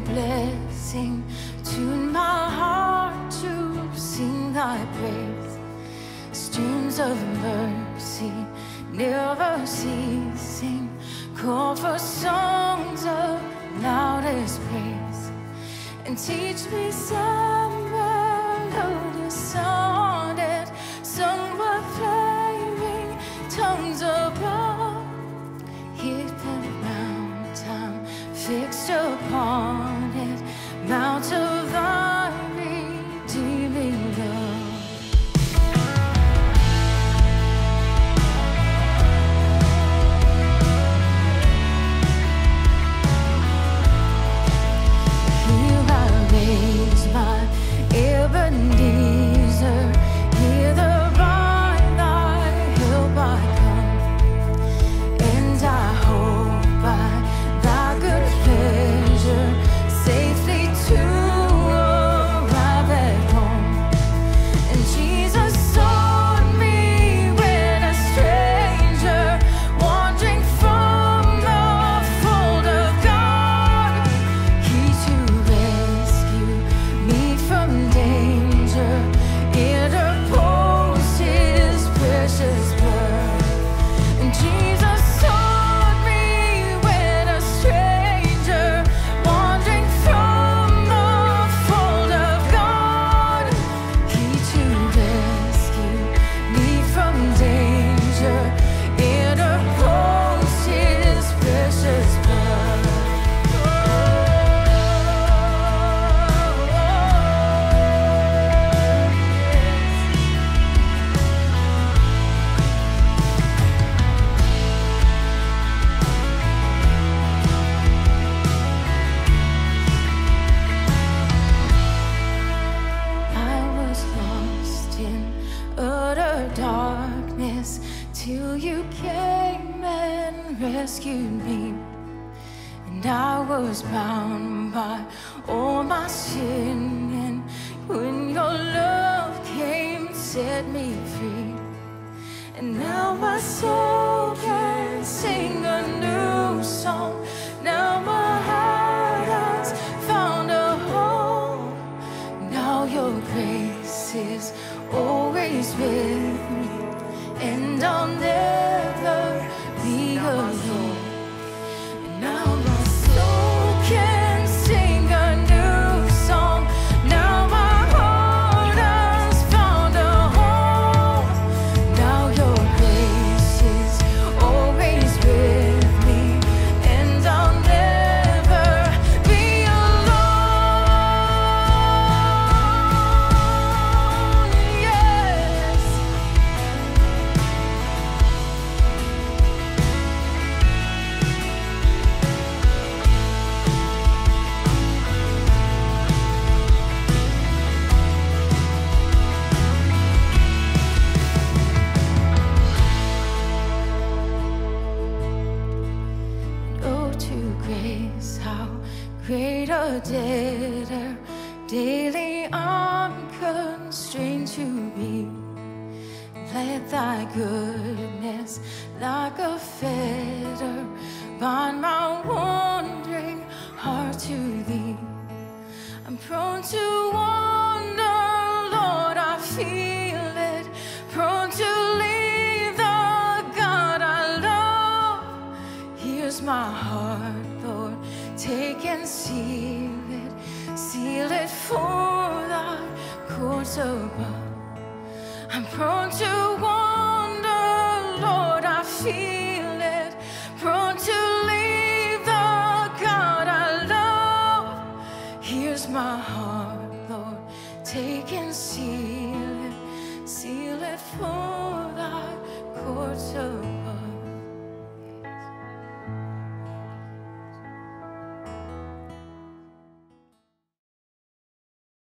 blessing. Tune my heart to sing thy praise. Streams of mercy never ceasing. Call for songs of loudest praise. And teach me some melodious sonnet sung by flaming tongues above. Hidden mountain fixed upon it, mount of thy redeeming love. My Ebenezer, hither by thy help I come, and I hope by thy good pleasure safely to arrive at home. And Jesus sought me when a stranger, wandering from the fold of God. He to rescue me from danger, interposed his precious blood. And Jesus sought me when a stranger, wandering from the fold of God. He to rescue me from danger, interposed his precious blood. I was lost in utter darkness till you came and rescued me. And I was bound by all my sin, and when your love came and set me free. And now my soul can sing a new song. Now my heart has found a home. Now your grace is always with me, and I'll never be alone. And now my soul can sing a new song. Now my heart has found a home. Now your grace is always with me, and I'll never be alone. Yes. Oh, to grace, how great a debtor daily I'm constrained to be. Let thy goodness like a fetter bind my wandering heart to thee. I'm prone to wander, Lord, I feel it. Prone to leave the God I love. Here's my heart, Lord, take and seal it for thy courts above. I'm prone to wander, Lord, I feel it. Prone to leave the God I love. Here's my heart, Lord, take and seal it for thy courts above.